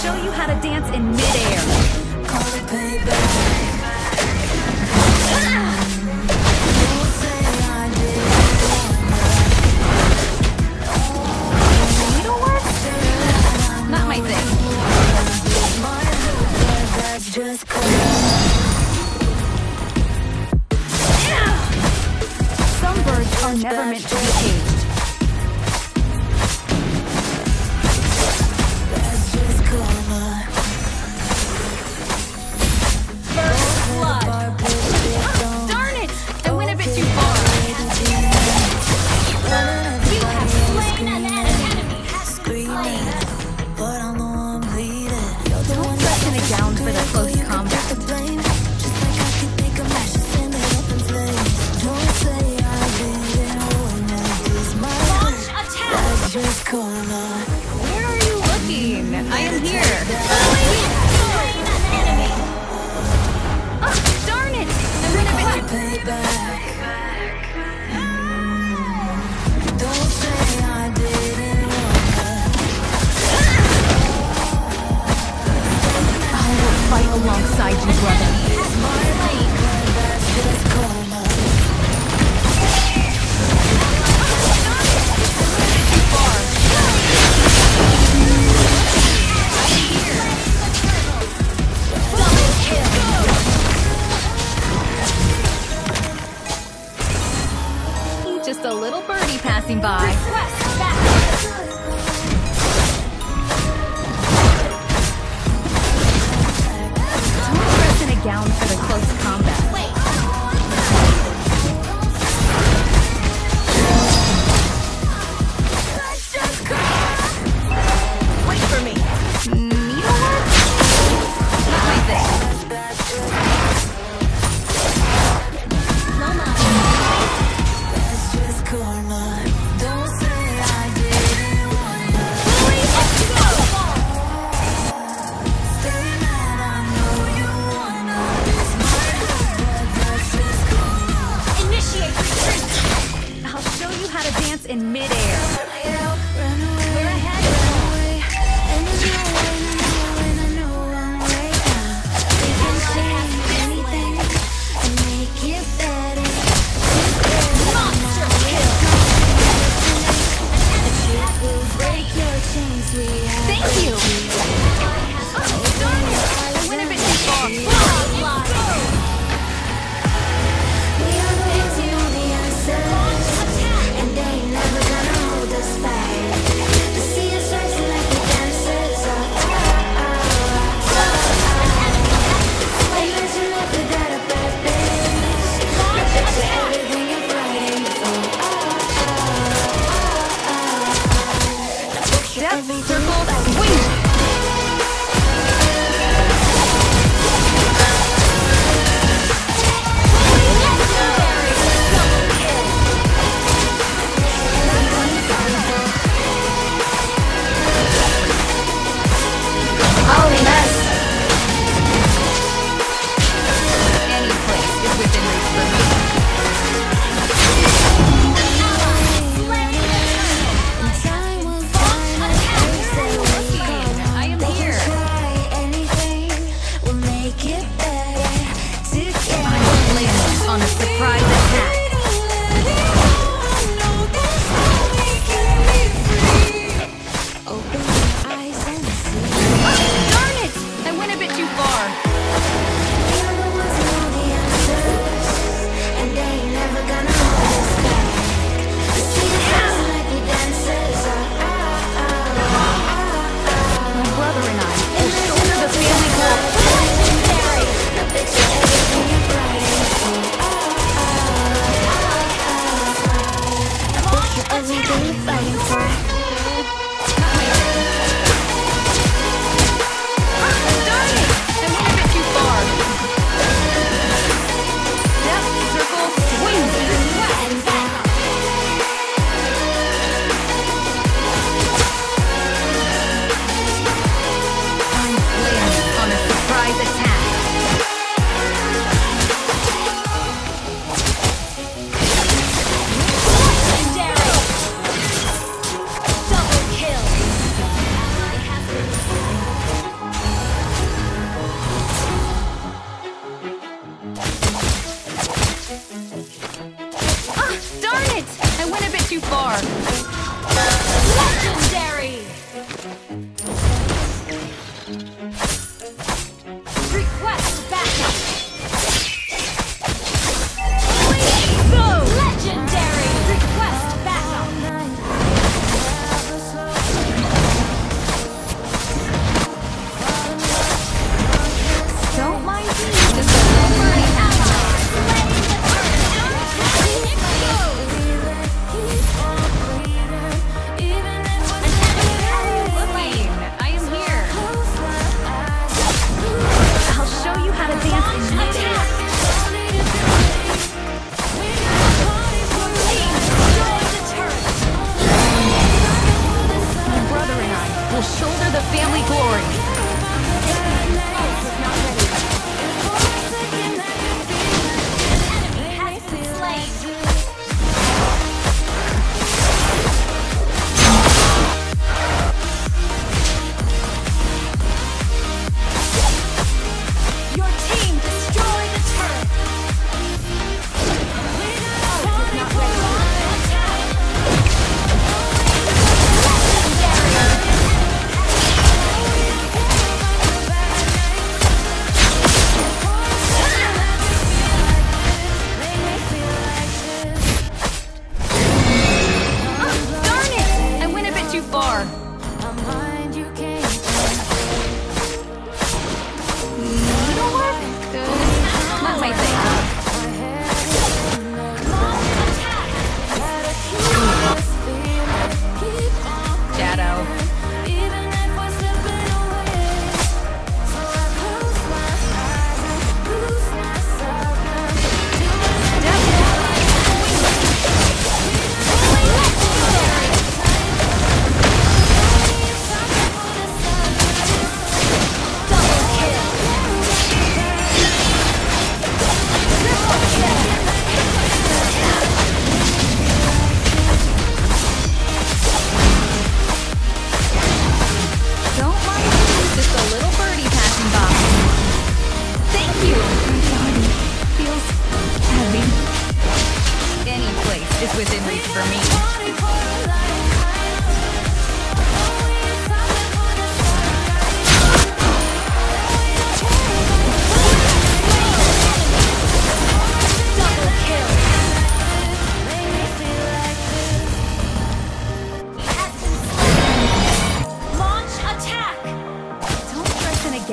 show you how to dance in midair. Call it payback. Needlework? Not my thing. Just some birds are never meant to be caged. that's just karma. First blood. Darn it! I went a bit too far. You have slain an enemy. Screaming, but I'm the one bleeding. You're the Don't one dress in a gown for the close you combat. get the blame. Just like I could think of matches and they up in flames. Don't say I didn't warn you. It's my Launch fault. attack! That's just karma. Where are you looking? I am here. Darn it! I went a bit too Payback. Don't say I didn't warn I will fight alongside you, brother. you. That's just karma. Just a little birdie passing by. Don't dress in a gown for the close combat. Wait for me. Needlework? Not my thing. That's just karma. Don't say I didn't warn you. Stay mad, I know you wanna. It's my fault, but that's just karma. Initiate retreat. I'll show you how to dance in midair. Run away, We're ahead. run away. And you know, and I know I'm way down. We can change anything and make it better. Monster kill. We'll break your chains, sweetheart. Thank you. Oh, darn it. I went a bit too far. We are going to the answers, and they ain't never gonna hold us back. To see us rising like the dancers. Imagine if we got a bad bitch. Reject everything you're fighting for. Death circles wings.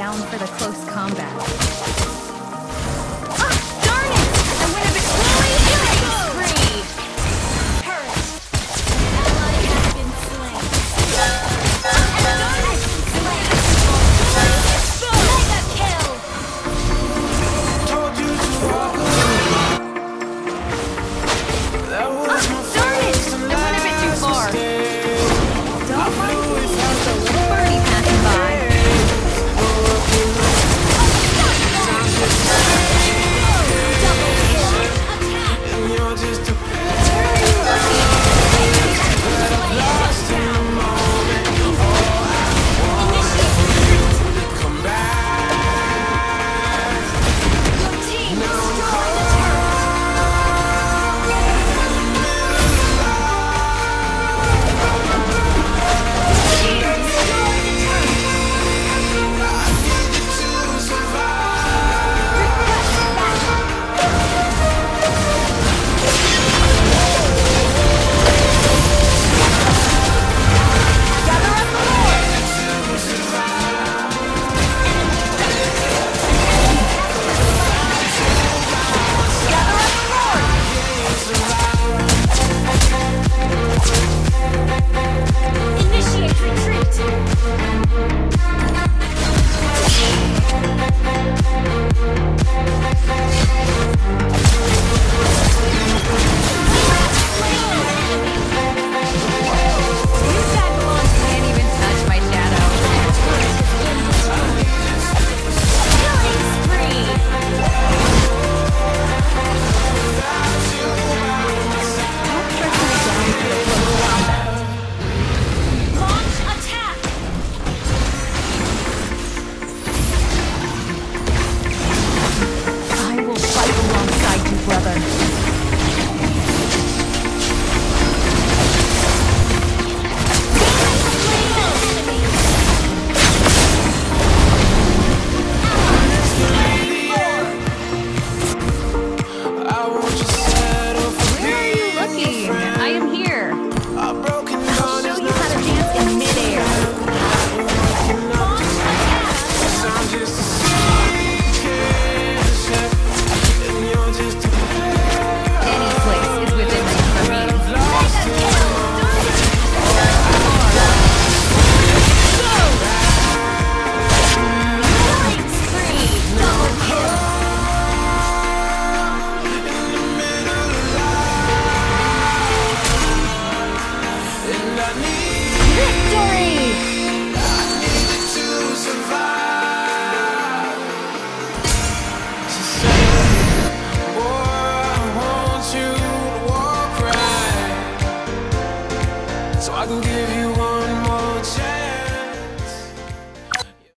down for the close combat.